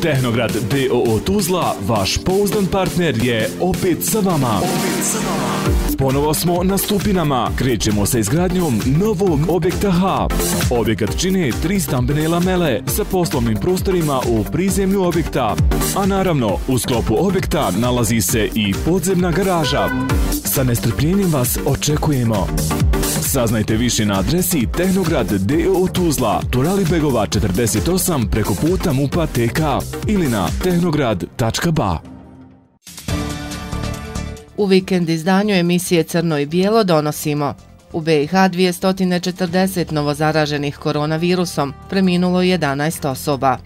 Tehnograd DOO Tuzla, vaš pouzdan partner, je opet sa vama. Ponovo smo na Stupinama. Krećemo sa izgradnjom novog objekta H. Objekat čine 3 stambene lamele sa poslovnim prostorima u prizemlju objekta. A naravno, u sklopu objekta nalazi se i podzemna garaža. Sa nestrpljenjem vas očekujemo. Saznajte više na adresi Tehnograd DOO Tuzla, Turalibegova 48 preko puta MUP-a TK ili na tehnograd.ba. U vikend izdanju emisije Crno i bijelo donosimo: u BiH 240 novozaraženih koronavirusom, preminulo 11 osoba.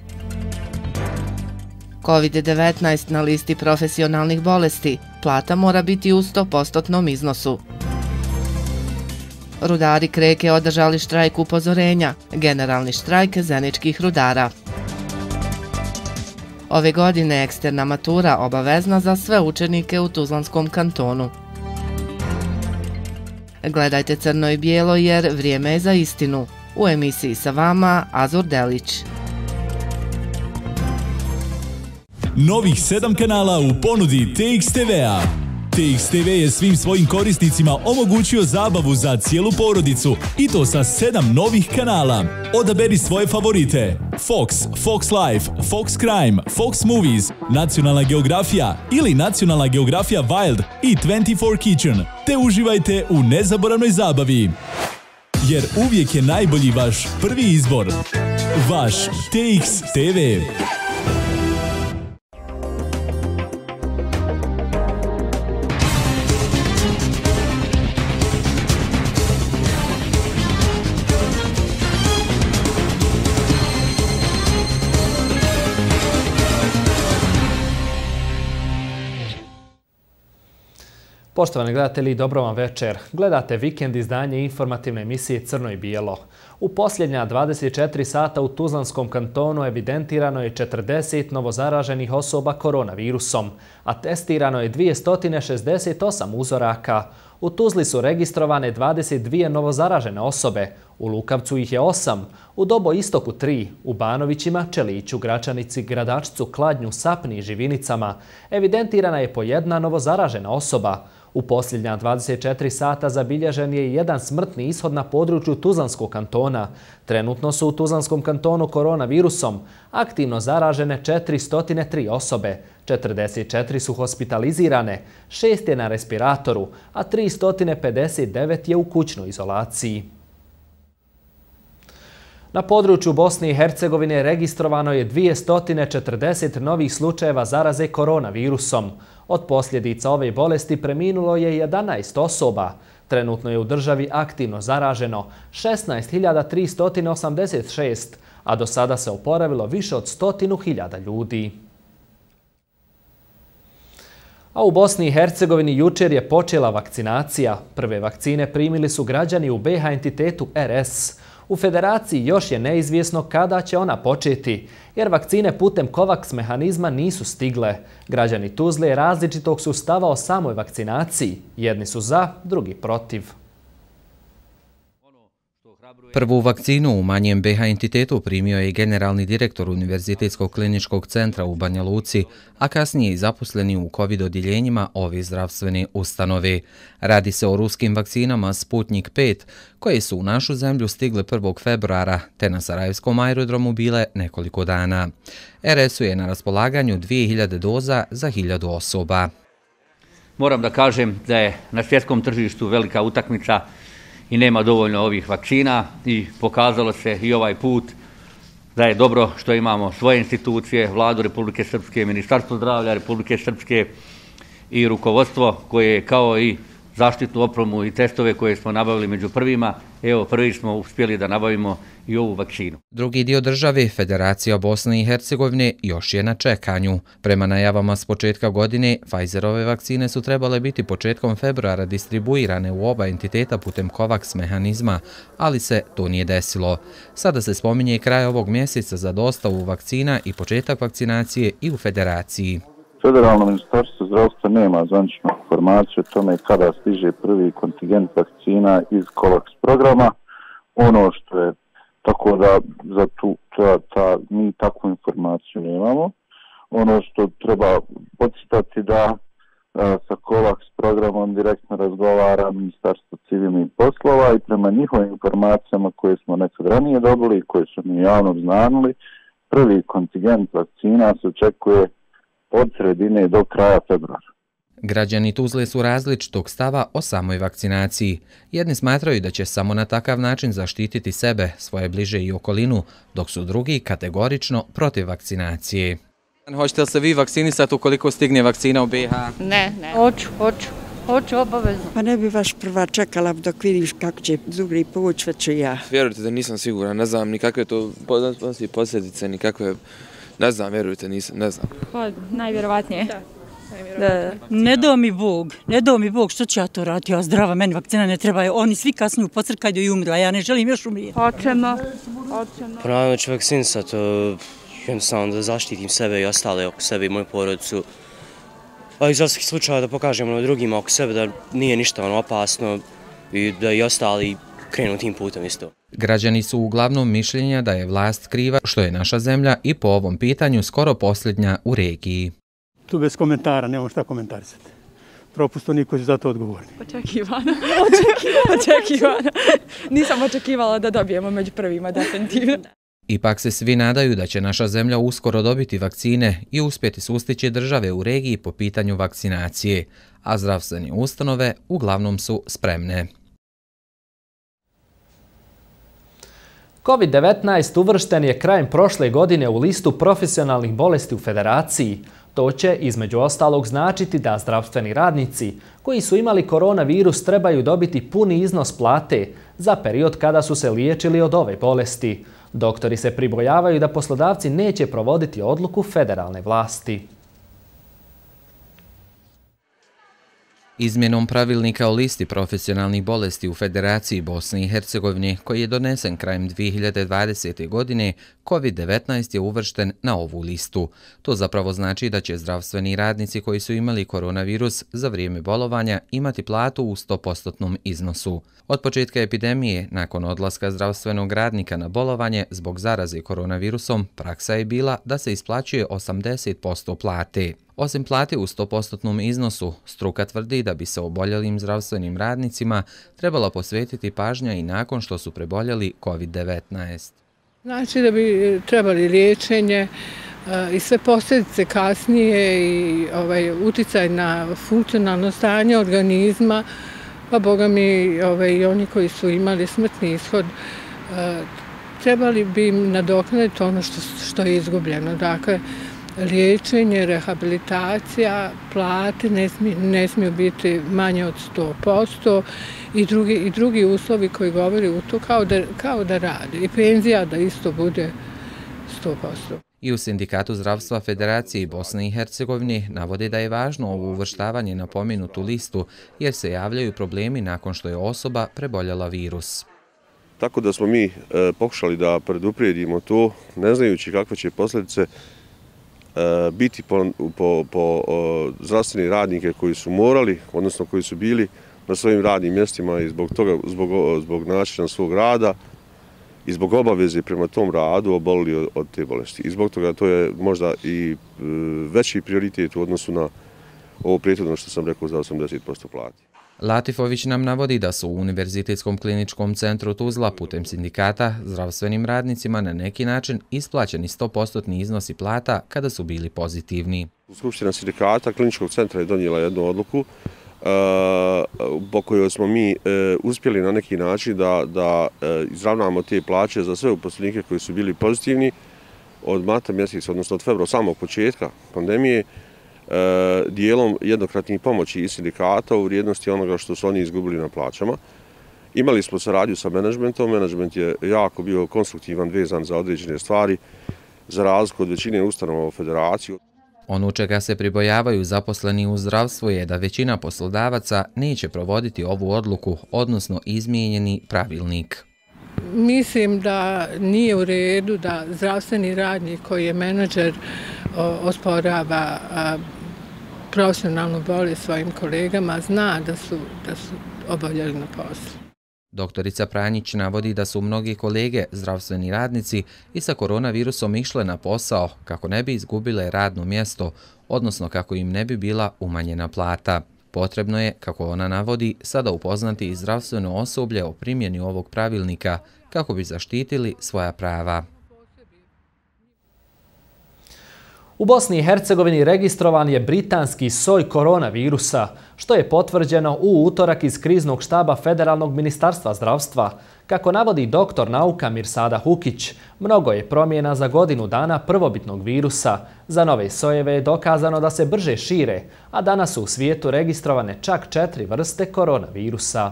COVID-19 na listi profesionalnih bolesti, plata mora biti u 100% iznosu. Rudari Kreke održali štrajk upozorenja, generalni štrajk zeničkih rudara. Ove godine eksterna matura obavezna za sve učenike u Tuzlanskom kantonu. Gledajte Crno i bijelo jer vrijeme je za istinu. U emisiji sa vama Azur Delić. Novih 7 kanala u ponudi TX TV-a. TX TV je svim svojim korisnicima omogućio zabavu za cijelu porodicu i to sa 7 novih kanala. Odaberi svoje favorite: Fox, Fox Life, Fox Crime, Fox Movies, Nacionalna geografija ili Nacionalna geografija Wild i 24 Kitchen, te uživajte u nezaboravnoj zabavi. Jer uvijek je najbolji vaš prvi izbor. Vaš TX TV. Poštovani gledatelji, dobro vam večer. Gledate vikend izdanje informativne emisije Crno i bijelo. U posljednja 24 sata u Tuzlanskom kantonu evidentirano je 40 novozaraženih osoba koronavirusom, a testirano je 268 uzoraka. U Tuzli su registrovane 22 novozaražene osobe, u Lukavcu ih je 8, u Doboistoku 3, u Banovićima, Čeliću, Gračanici, Gradačcu, Kladnju, Sapni i Živinicama evidentirana je po 1 novozaražena osoba. U posljednja 24 sata zabilježen je jedan smrtni ishod na području Tuzlanskog kantona. Trenutno su u Tuzlanskom kantonu koronavirusom aktivno zaražene 403 osobe, 44 su hospitalizirane, 6 je na respiratoru, a 359 je u kućnoj izolaciji. Na području Bosne i Hercegovine registrovano je 240 novih slučajeva zaraze koronavirusom. Od posljedica ove bolesti preminulo je 11 osoba. Trenutno je u državi aktivno zaraženo 16.386, a do sada se oporavilo više od 100.000 ljudi. A u Bosni i Hercegovini jučer je počela vakcinacija. Prve vakcine primili su građani u BiH entitetu RS. U federaciji još je neizvjesno kada će ona početi, jer vakcine putem COVAX mehanizma nisu stigle. Građani Tuzle različitog su stava o samoj vakcinaciji. Jedni su za, drugi protiv. Prvu vakcinu u manjem BiH entitetu primio je i generalni direktor Univerzitetskog kliničkog centra u Banja Luci, a kasnije i zaposleni u COVID odjeljenjima ove zdravstvene ustanove. Radi se o ruskim vakcinama Sputnik 5, koje su u našu zemlju stigle 1. februara, te na Sarajevskom aerodromu bile nekoliko dana. RS-u je na raspolaganju 2000 doza za 1000 osoba. Moram da kažem da je na svjetskom tržištu velika utakmica i nema dovoljno ovih vakcina i pokazalo se i ovaj put da je dobro što imamo svoje institucije, Vladu Republike Srpske, Ministarstvo zdravlja Republike Srpske i rukovodstvo koje kao i zaštitnu opremu i testove koje smo nabavili među prvima. Evo, prvi smo uspjeli da nabavimo i ovu vakcinu. Drugi dio države, Federacija Bosne i Hercegovine, još je na čekanju. Prema najavama s početka godine, Pfizerove vakcine su trebale biti početkom februara distribuirane u oba entiteta putem COVAX mehanizma, ali se to nije desilo. Sada se spominje kraj ovog mjeseca za dostavu vakcina i početak vakcinacije i u Federaciji. Federalno ministarstvo zdravstva nema zvaničnu informaciju o tome kada stiže prvi kontingent vakcina iz COVAX programa. Ono što je tako da za mi takvu informaciju nemamo. Ono što treba podsjetati da sa COVAX programom direktno razgovara Ministarstvo civilnih poslova i prema njihovim informacijama koje smo nekad ranije dobili i koje su mi javno obznanili, prvi kontingent vakcina se očekuje od sredine do kraja februara. Građani Tuzle su različitog stava o samoj vakcinaciji. Jedni smatraju da će samo na takav način zaštititi sebe, svoje bliže i okolinu, dok su drugi kategorično protiv vakcinacije. Hoćete li se vi vakcinisati ukoliko stigne vakcina u BiH? Ne. Hoću obavezno. Pa ne bi vaš prva čekala dok vidiš kako će drugi povući, već ću ja. Vjerujte da nisam siguran, ne znam ni kakve to posljedice, ni kakve, ne znam, vjerujte, ne znam. Pa najvjerovatnije. Ne do mi Bog, što ću ja to raditi, ja zdrava, meni vakcina ne treba, oni svi kasniju pocrkaju i umru, a ja ne želim još umrijeti. Hoćemo. Pravno ću vakcinisati, jednostavno da zaštitim sebe i ostale oko sebe i moju porodicu. A iz svih slučaja da pokažemo drugima oko sebe da nije ništa opasno i da i ostali krenu tim putem isto. Građani su uglavnom mišljenja da je vlast kriva što je naša zemlja i po ovom pitanju skoro posljednja u regiji. Tu bez komentara, nemamo šta komentarisati. Propusto niko će za to odgovorni. Očekivano. Nisam očekivala da dobijemo među prvima, definitivno. Ipak se svi nadaju da će naša zemlja uskoro dobiti vakcine i uspjeti sustići države u regiji po pitanju vakcinacije, a zdravstvene ustanove uglavnom su spremne. COVID-19 uvršten je krajem prošle godine u listu profesionalnih bolesti u Federaciji. To će, između ostalog, značiti da zdravstveni radnici koji su imali koronavirus trebaju dobiti puni iznos plate za period kada su se liječili od ove bolesti. Doktori se pribojavaju da poslodavci neće provoditi odluku federalne vlasti. Izmjenom pravilnika o listi profesionalnih bolesti u Federaciji Bosne i Hercegovine, koji je donesen krajem 2020. godine, COVID-19 je uvršten na ovu listu. To zapravo znači da će zdravstveni radnici koji su imali koronavirus za vrijeme bolovanja imati platu u 100% iznosu. Od početka epidemije, nakon odlaska zdravstvenog radnika na bolovanje zbog zaraze koronavirusom, praksa je bila da se isplaćuje 80% plate. Osim plate u 100% iznosu, struka tvrdi da bi se oboljelim zdravstvenim radnicima trebala posvetiti pažnja i nakon što su preboljeli COVID-19. Znači da bi trebali liječenje i sve posljedice kasnije i uticaj na funkcionalno stanje organizma, pa boga mi i oni koji su imali smrtni ishod, trebali bi im nadoknaditi ono što je izgubljeno. Dakle, liječenje, rehabilitacija, plate ne smiju biti manje od 100% i drugi uslovi koji govori u to kao da radi. I penzija da isto bude 100%. I u Sindikatu zdravstva Federacije Bosne i Hercegovine navode da je važno ovo uvrštavanje na pomenutu listu jer se javljaju problemi nakon što je osoba preboljela virus. Tako da smo mi pokušali da preduprijedimo to, ne znajući kakve će posljedice biti po zdravstvene radnike koji su morali, odnosno koji su bili na svojim radnim mjestima i zbog načina svog rada i zbog obaveze prema tom radu obolili od te bolesti. I zbog toga to je možda i veći prioritet u odnosu na ovo prethodno što sam rekao za 80% plati. Latifović nam navodi da su u Univerzitetskom kliničkom centru Tuzla putem sindikata zdravstvenim radnicima na neki način isplaćeni 100% iznosi plata kada su bili pozitivni. Skupština sindikata kliničkog centra je donijela jednu odluku po kojoj smo mi uspjeli na neki način da izravnamo te plaće za sve uposlenike koji su bili pozitivni od marta mjeseca, odnosno od februara, samog početka pandemije, dijelom jednokratnih pomoći i sindikata u vrijednosti onoga što su oni izgubili na plaćama. Imali smo saradnju sa menadžmentom, menadžment je jako bio konstruktivan, vezan za određene stvari, za razliku od većine ustanova u Federaciji. Ono čega se pribojavaju zaposleni u zdravstvu je da većina poslodavaca neće provoditi ovu odluku, odnosno izmijenjeni pravilnik. Mislim da nije u redu da zdravstveni radnik koji je menadžer osporava profesionalnu bolest svojim kolegama, zna da su oboljeli na poslu. Doktorica Pranjić navodi da su mnogi kolege, zdravstveni radnici, i sa koronavirusom išle na posao kako ne bi izgubile radno mjesto, odnosno kako im ne bi bila umanjena plata. Potrebno je, kako ona navodi, sada upoznati i zdravstveno osoblje o primjeni ovog pravilnika kako bi zaštitili svoja prava. U Bosni i Hercegovini registrovan je britanski soj koronavirusa, što je potvrđeno u utorak iz kriznog štaba Federalnog ministarstva zdravstva. Kako navodi doktor nauka Mirsada Hukić, mnogo je promjena za godinu dana prvobitnog virusa. Za nove sojeve je dokazano da se brže šire, a danas su u svijetu registrovane čak 4 vrste koronavirusa.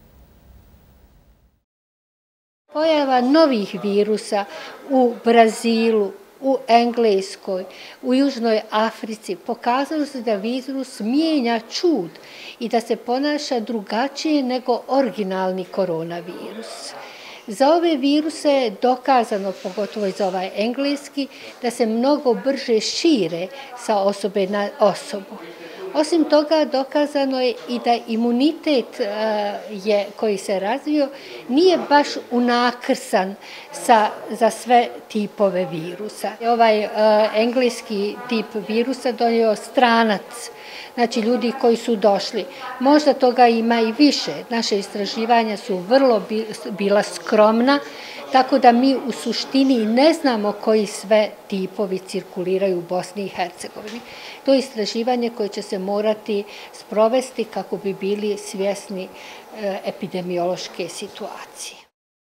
Pojava novih virusa u Brazilu, u Engleskoj, u Južnoj Africi pokazalo se da virus mijenja čud i da se ponaša drugačije nego originalni koronavirus. Za ove viruse je dokazano, pogotovo i za ovaj engleski, da se mnogo brže šire sa osobe na osobu. Osim toga, dokazano je i da imunitet koji se razvio nije baš unakrsan za sve tipove virusa. Ovaj engleski tip virusa donio stranac, znači ljudi koji su došli. Možda toga ima i više. Naše istraživanja su vrlo bila skromna, tako da mi u suštini ne znamo koji sve tipovi cirkuliraju u Bosni i Hercegovini. To je istraživanje koje će se morati sprovesti kako bi bili svjesni epidemiološke situacije.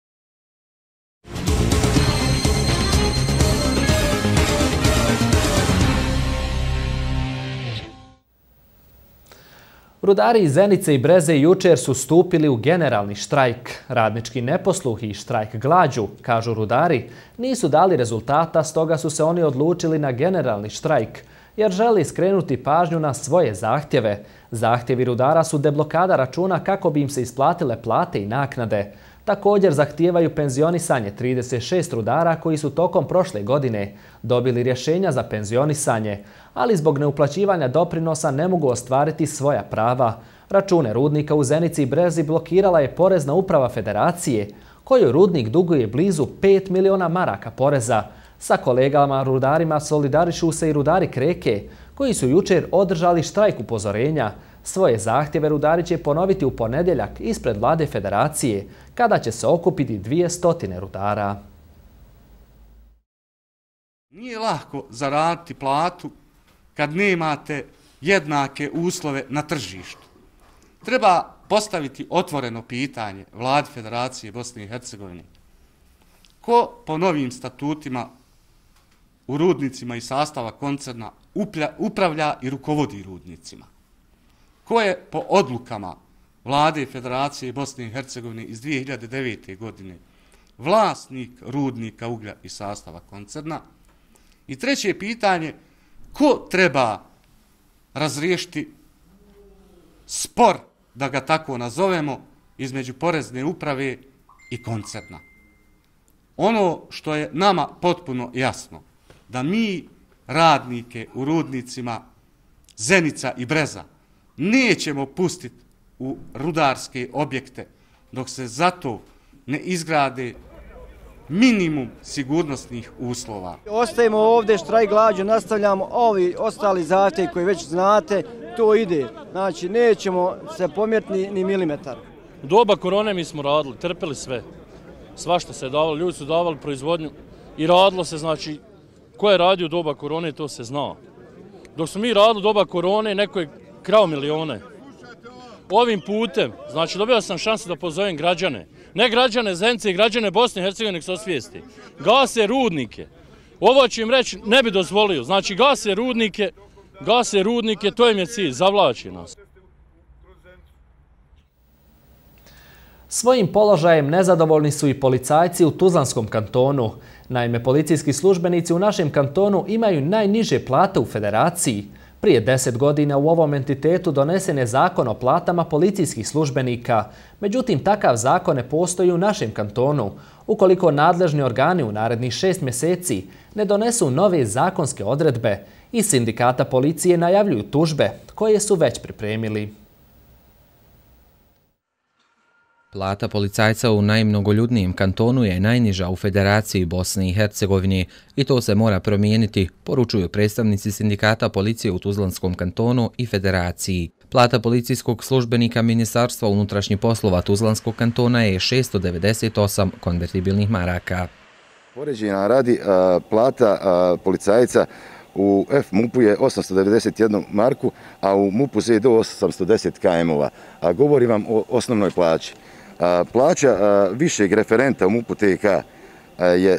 Rudari iz Zenice i Breze jučer su stupili u generalni štrajk. Radnički neposluh i štrajk glađu, kažu rudari, nisu dali rezultata, stoga su se oni odlučili na generalni štrajk, jer želi skrenuti pažnju na svoje zahtjeve. Zahtjevi rudara su deblokada računa kako bi im se isplatile plate i naknade. Također zahtijevaju penzionisanje 36 rudara koji su tokom prošle godine dobili rješenja za penzionisanje, ali zbog neuplaćivanja doprinosa ne mogu ostvariti svoja prava. Račune rudnika u Zenici i Brezi blokirala je Porezna uprava Federacije, kojoj rudnik duguje blizu 5 miliona maraka poreza. Sa kolegama rudarima solidarišu se i rudari Kreke, koji su jučer održali štrajk upozorenja. Svoje zahtjeve rudari će ponoviti u ponedjeljak ispred vlade Federacije, kada će se okupiti 200 rudara. Nije lako zaraditi platu kad nemate jednake uslove na tržištu. Treba postaviti otvoreno pitanje vladi Federacije Bosne i Hercegovine. Ko po novim statutima u rudnicima i sastava koncerna upravlja i rukovodi rudnicima? Ko je po odlukama vlade Federacije Bosne i Hercegovine iz 2009. godine vlasnik rudnika uglja i sastava koncerna? I treće pitanje, ko treba razriješiti spor, da ga tako nazovemo, između Porezne uprave i koncerna? Ono što je nama potpuno jasno, da mi radnike u rudnicima Zenica i Breza nećemo pustiti u rudarske objekte dok se zato ne izgrade minimum sigurnosnih uslova. Ostajemo ovdje, štrajk glađu, nastavljamo, ovi ostali zahtjevi koji već znate, to ide. Znači, nećemo se pomjeriti ni milimetar. U doba korone mi smo radili, trpili sve. Svašta se davalo, ljudi su davali proizvodnju i radilo se, znači, ko je radio u doba korone, to se zna. Dok smo mi radili u doba korone, neko je krao milione. Ovim putem, znači, dobio sam šansu da pozovem građane, ne građane Zenice i građane Bosne i Hercegovine, nek se osvijesti. Gase rudnike. Ovo ću im reći, ne bi dozvolio. Znači, gase rudnike, to im je cilj, zavlači nas. Svojim položajem nezadovoljni su i policajci u Tuzlanskom kantonu. Naime, policijski službenici u našem kantonu imaju najniže plate u Federaciji. Prije 10 godina u ovom entitetu donesen je zakon o platama policijskih službenika. Međutim, takav zakon ne postoji u našem kantonu. Ukoliko nadležni organi u narednih 6 mjeseci ne donesu nove zakonske odredbe, iz sindikata policije najavljuju tužbe koje su već pripremili. Plata policajca u najmnogoljudnijem kantonu je najniža u Federaciji Bosne i Hercegovine i to se mora promijeniti, poručuju predstavnici sindikata policije u Tuzlanskom kantonu i Federaciji. Plata policijskog službenika Ministarstva unutrašnjih poslova Tuzlanskog kantona je 698 konvertibilnih maraka. Poređenja radi, plata policajca u F-MUP-u je 891 marku, a u MUP-u ZD 810 km-ova. Govorim vam o osnovnoj plaći. Plaća višeg referenta u MUP-u TK je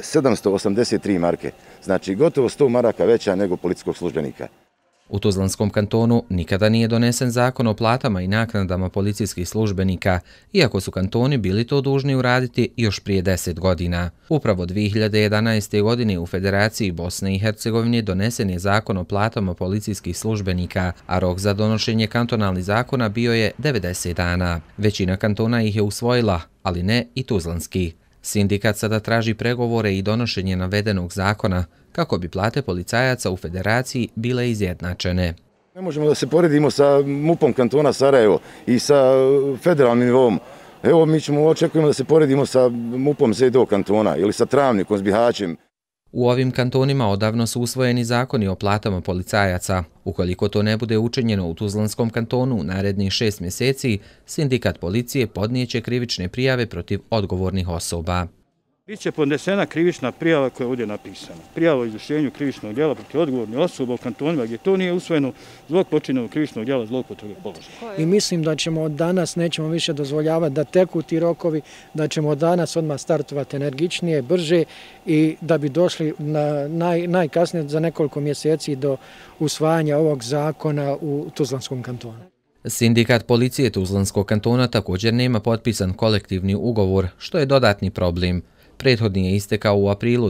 783 marke, znači gotovo 100 maraka veća nego policijskog službenika. U Tuzlanskom kantonu nikada nije donesen zakon o platama i naknadama policijskih službenika, iako su kantoni bili to dužni uraditi još prije 10 godina. Upravo 2011. godine u Federaciji Bosne i Hercegovine donesen je zakon o platama policijskih službenika, a rok za donošenje kantonalnih zakona bio je 90 dana. Većina kantona ih je usvojila, ali ne i Tuzlanski. Sindikat sada traži pregovore i donošenje navedenog zakona kako bi plate policajaca u Federaciji bile izjednačene. Ne možemo da se poredimo sa MUP-om kantona Sarajevo i sa federalnim nivom. Evo, mi očekujemo da se poredimo sa MUP-om ZD kantona ili sa Travnikom, s Bihaćem. U ovim kantonima odavno su usvojeni zakoni o platama policajaca. Ukoliko to ne bude učinjeno u Tuzlanskom kantonu u narednih 6 mjeseci, sindikat policije podnijeće krivične prijave protiv odgovornih osoba. Biće podnesena krivična prijava koja je ovdje napisana. Prijava o izvršenju krivičnog djela protiv odgovornih osoba u kantonima gdje to nije usvojeno zbog počinjenog krivičnog djela zloupotrebe položaja. I mislim da ćemo od danas nećemo više dozvoljavati da teku ti rokovi, da ćemo od danas odmah startovati energičnije, brže i da bi došli najkasnije za nekoliko mjeseci do usvajanja ovog zakona u Tuzlanskom kantonu. Sindikat policije Tuzlanskog kantona također nema potpisan kolektivni ugovor, što je dodatni problem. Prethodni je istekao u aprilu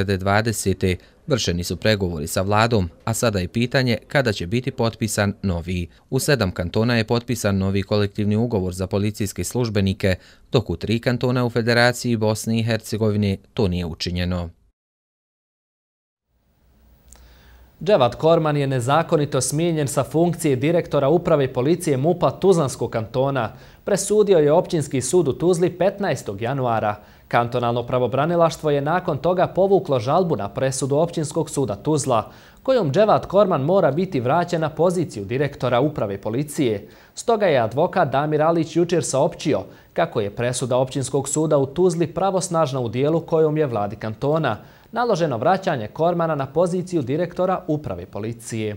2020. Vršeni su pregovori sa vladom, a sada je pitanje kada će biti potpisan novi. U 7 kantona je potpisan novi kolektivni ugovor za policijske službenike, dok u 3 kantona u Federaciji Bosne i Hercegovine to nije učinjeno. Dževad Korman je nezakonito smijenjen sa funkcije direktora uprave policije MUP-a Tuzlanskog kantona. Presudio je općinski sud u Tuzli 15. januara. Kantonalno pravobranilaštvo je nakon toga povuklo žalbu na presudu općinskog suda Tuzla, kojom Dževad Korman mora biti vraćen na poziciju direktora uprave policije. Stoga je advokat Damir Alić jučer saopćio kako je presuda općinskog suda u Tuzli pravosnažna u dijelu kojom je vladi kantona naloženo vraćanje Kormana na poziciju direktora uprave policije.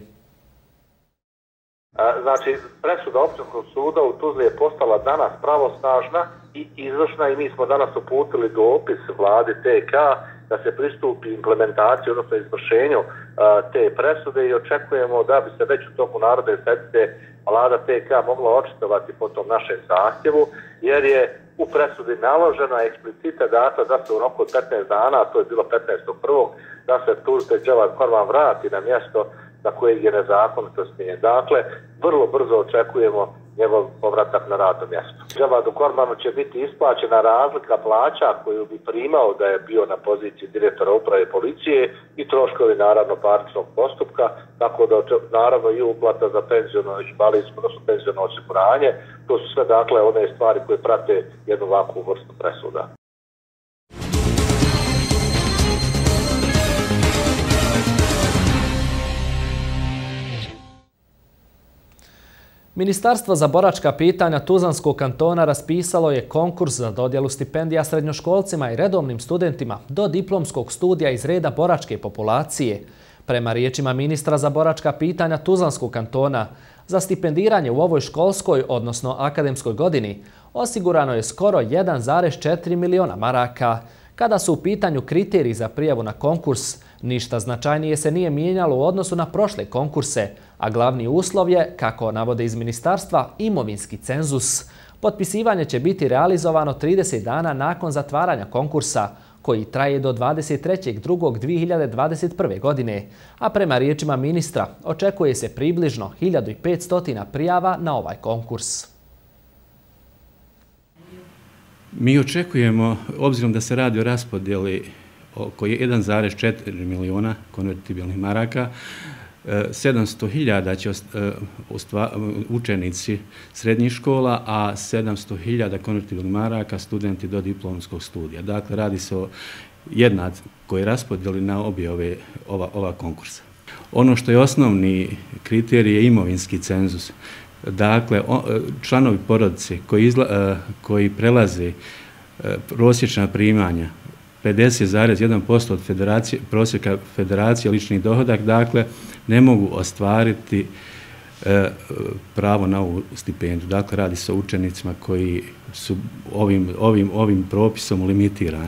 Znači, presuda općinskog suda u Tuzli je postala danas pravosnažna i izvršna i mi smo danas uputili dopis vladi TK da se pristupi implementaciji, odnosno izvršenju te presude i očekujemo da bi se već u toku narodne sednice vlada TK mogla očitovati po tom našem zahtjevu, jer je u presudi naložena eksplicite data da se u roku od 15 dana, a to je bilo 15.1. da se tužitelj Dževad Korman vrati na mjesto na kojeg je nezakonito smijenjen. Dakle, vrlo brzo očekujemo njegov povratak na radno mjesto. Dževadu Kormanu će biti isplaćena razlika plaća koju bi primao da je bio na poziciji direktora uprave policije i troškovi naravno parničnog postupka, tako da naravno i uplata za penziono i invalidsko, odnosno penziono osiguranje. To su sve dakle one stvari koje prate jednu ovakvu vrstu presuda. Ministarstvo za boračka pitanja Tuzlanskog kantona raspisalo je konkurs za dodjelu stipendija srednjoškolcima i redovnim studentima do diplomskog studija iz reda boračke populacije. Prema riječima ministra za boračka pitanja Tuzlanskog kantona, za stipendiranje u ovoj školskoj, odnosno akademskoj godini, osigurano je skoro 1,4 miliona maraka. Kada su u pitanju kriteriji za prijavu na konkurs, ništa značajnije se nije mijenjalo u odnosu na prošle konkurse, a glavni uslov je, kako navode iz ministarstva, imovinski cenzus. Potpisivanje će biti realizovano 30 dana nakon zatvaranja konkursa, koji traje do 23.2.2021. godine, a prema riječima ministra očekuje se približno 1500 prijava na ovaj konkurs. Mi očekujemo, obzirom da se radi o raspodjeli oko 1,4 miliona konvertibilnih maraka, 700.000 će učenici srednjih škola, a 700.000 konvertibilnih maraka studenti do diplomskog studija. Dakle, radi se o jednakoj raspodjeli na obje ova konkursa. Ono što je osnovni kriterij je imovinski cenzus. Dakle, članovi porodice koji prelaze prosječna primanja 50,1% od prosjeka federacije lični dohodak, dakle, ne mogu ostvariti pravo na ovu stipendiju. Dakle, radi se o učenicima koji su ovim propisom limitirani.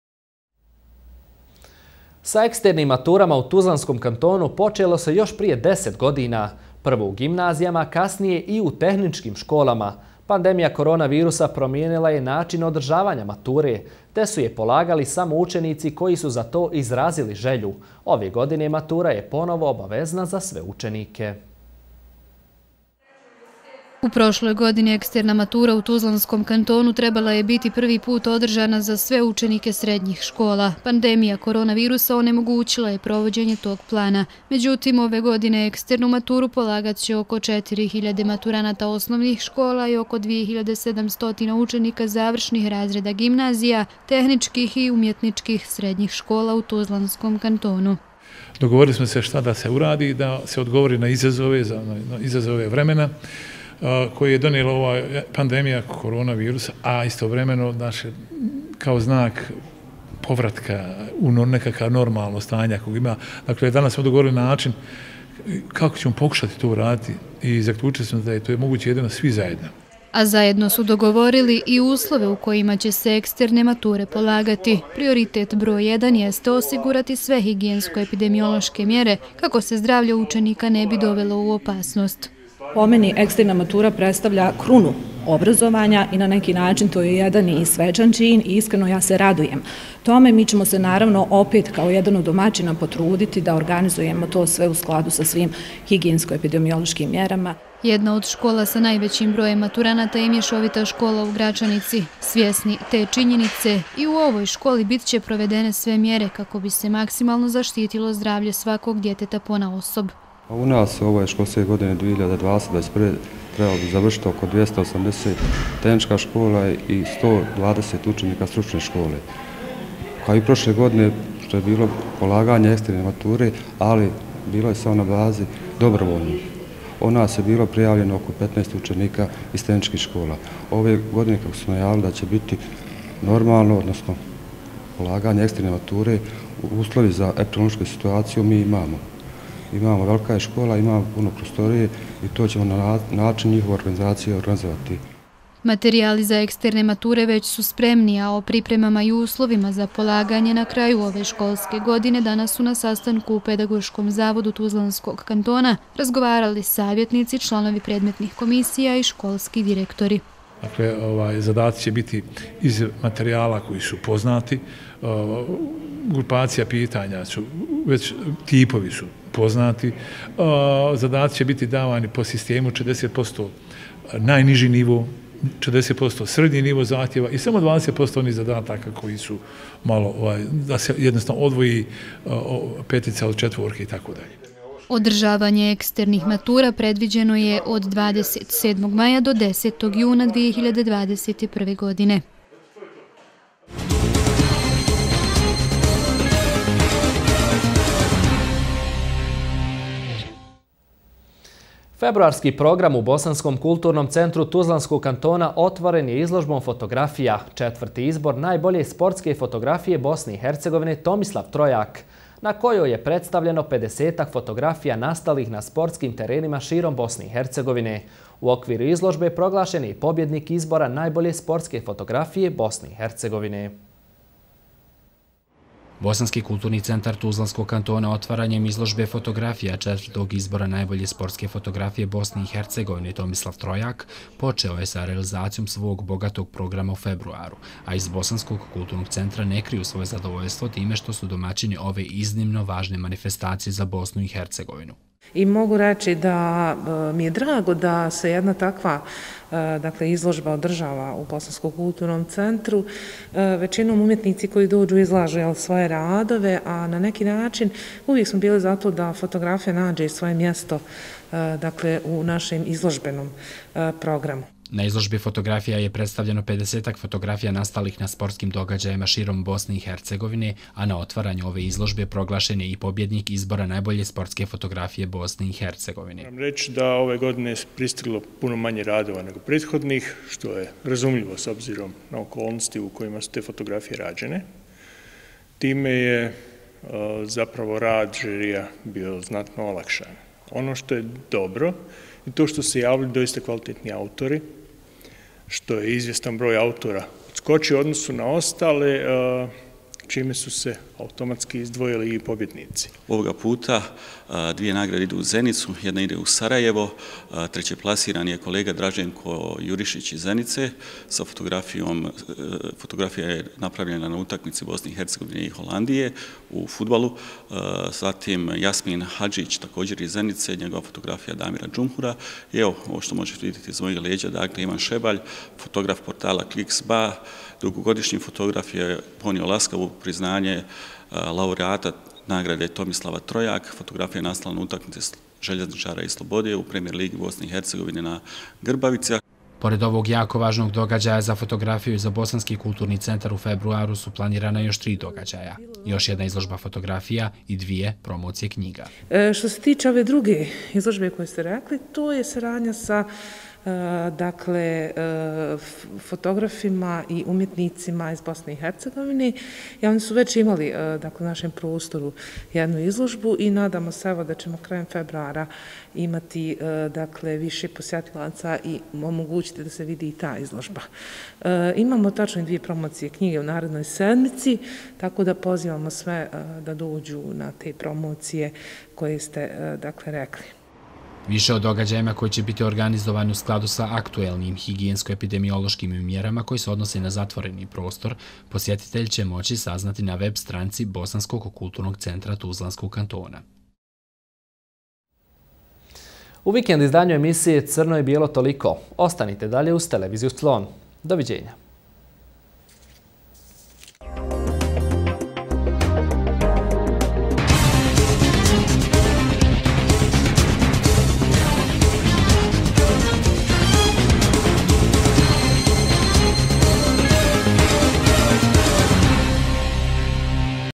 Sa eksternim maturama u Tuzlanskom kantonu počelo se još prije 10 godina. Prvo u gimnazijama, kasnije i u tehničkim školama. Pandemija koronavirusa promijenila je način održavanja mature, te su je polagali samo učenici koji su za to izrazili želju. Ove godine matura je ponovo obavezna za sve učenike. U prošloj godini eksterna matura u Tuzlanskom kantonu trebala je biti prvi put održana za sve učenike srednjih škola. Pandemija koronavirusa onemogućila je provođenje tog plana. Međutim, ove godine eksternu maturu polagat će oko 4.000 maturanata osnovnih škola i oko 2.700 učenika završnih razreda gimnazija, tehničkih i umjetničkih srednjih škola u Tuzlanskom kantonu. Dogovorili smo se šta da se uradi, da se odgovori na izazove vremena koji je donijela ova pandemija koronavirusa, a istovremeno kao znak povratka u nekakav normalno stanje kog ima. Dakle, danas smo dogovorili način kako ćemo pokušati to uraditi i zaključili smo da je to moguće jedino svi zajedno. A zajedno su dogovorili i uslove u kojima će se eksterne mature polagati. Prioritet broj 1 jeste osigurati sve higijensko-epidemiološke mjere kako se zdravlje učenika ne bi dovelo u opasnost. Po meni eksterna matura predstavlja krunu obrazovanja i na neki način to je jedan i svečan čin i iskreno ja se radujem tome. Mi ćemo se naravno opet kao jedan od domaćina potruditi da organizujemo to sve u skladu sa svim higijensko-epidemiološkim mjerama. Jedna od škola sa najvećim brojem maturanata je Mješovita škola u Gračanici. Svjesni te činjenice i u ovoj školi bit će provedene sve mjere kako bi se maksimalno zaštitilo zdravlje svakog djeteta ponaosob. U nas u ovoj školske godine 2020-2021 trebalo bi završiti oko 280 tehnička škola i 120 učenika stručne škole. Kao i prošle godine što je bilo polaganje eksterne mature, ali bilo je samo na bazi dobrovoljnih. U nas je bilo prijavljeno oko 15 učenika iz tehničkih škola. Ove godine, kako smo najavili da će biti normalno, odnosno polaganje eksterne mature, uslovi za epidemiološku situaciju mi imamo. Imamo velika je škola, imamo puno prostorije i to ćemo na način njihove organizacije organizovati. Materijali za eksterne mature već su spremni, a o pripremama i uslovima za polaganje na kraju ove školske godine danas su na sastanku u Pedagoškom zavodu Tuzlanskog kantona razgovarali savjetnici, članovi predmetnih komisija i školski direktori. Dakle, zadaci će biti iz materijala koji su poznati, grupacija pitanja su, već tipovi su poznati, zadaci će biti davani po sistemu 40% najniži nivo, 40% srednji nivo zahtjeva i samo 20% onih zadataka koji su malo, da se jednostavno odvoji petica od četvorke i tako dalje. Održavanje eksternih matura predviđeno je od 27. maja do 10. juna 2021. godine. Februarski program u Bosanskom kulturnom centru Tuzlanskog kantona otvoren je izložbom fotografija. 4. izbor najbolje sportske fotografije Bosne i Hercegovine Tomislav Trojak, na kojoj je predstavljeno 50-ak fotografija nastalih na sportskim terenima širom Bosne i Hercegovine. U okviru izložbe proglašen je i pobjednik izbora najbolje sportske fotografije Bosne i Hercegovine. Bosanski kulturni centar Tuzlanskog kantona otvaranjem izložbe fotografija 4. izbora najbolje sportske fotografije Bosne i Hercegovine Tomislav Trojak počeo je sa realizacijom svog bogatog programa u februaru, a iz Bosanskog kulturnog centra ne kriju svoje zadovoljstvo time što su domaćini ove iznimno važne manifestacije za Bosnu i Hercegovinu. I mogu reći da mi je drago da se jedna takva izložba održava u Bosanskom kulturnom centru. Većinom umjetnici koji dođu izlažu svoje radove, a na neki način uvijek smo bili zato da fotografija nađe svoje mjesto u našem izložbenom programu. Na izložbi fotografija je predstavljeno 50 fotografija nastalih na sportskim događajima širom Bosne i Hercegovine, a na otvaranju ove izložbe proglašen je i pobjednik izbora najbolje sportske fotografije Bosne i Hercegovine. Moram reći da ove godine je pristiglo puno manje radova nego prethodnih, što je razumljivo s obzirom na okolnosti u kojima su te fotografije rađene. Time je zapravo rad žirija bio znatno olakšan. Ono što je dobro i to što se javili doista kvalitetni autori, što je izvjestan broj autora odskočio u odnosu na ostale, čime su se automatski izdvojili i pobjednici. Ovoga puta dvije nagrade idu u Zenicu, jedna ide u Sarajevo, treće plasiran je kolega Draženko Jurišić iz Zenice sa fotografijom. Fotografija je napravljena na utakmici Bosne i Hercegovine i Holandije u fudbalu. Zatim Jasmin Hadžić, također iz Zenice, njegova fotografija Damira Džumhura. I evo, ovo što možete vidjeti iz mojeg leđa, dakle Ivan Šebalj, fotograf portala Kliks.ba, dugogodišnji fotograf je ponio laskavu priznanje laureata nagrade Tomislava Trojak. Fotografija je nastala na utakmici Željezničara i Slobode u Premier ligi Bosne i Hercegovine na Grbavica. Pored ovog jako važnog događaja za fotografiju i za Bosanski kulturni centar u februaru su planirana još 3 događaja. Još jedna izložba fotografija i 2 promocije knjiga. Što se tiče ove druge izložbe koje ste rekli, to je saradnja sa fotografima i umjetnicima iz Bosne i Hercegovine. I oni su već imali u našem prostoru jednu izložbu i nadamo se da ćemo krajem februara imati više posjetilaca i omogućiti da se vidi i ta izložba. Imamo tačno 2 promocije knjige u narednoj sedmici, tako da pozivamo sve da dođu na te promocije koje ste rekli. Više o događajima koji će biti organizovani u skladu sa aktuelnim higijensko-epidemiološkim mjerama koji se odnose na zatvoreni prostor, posjetitelj će moći saznati na web stranici Bosanskog kulturnog centra Tuzlanskog kantona. U vikend izdanju emisije Crno i bijelo toliko. Ostanite dalje uz televiziju Slon. Doviđenja.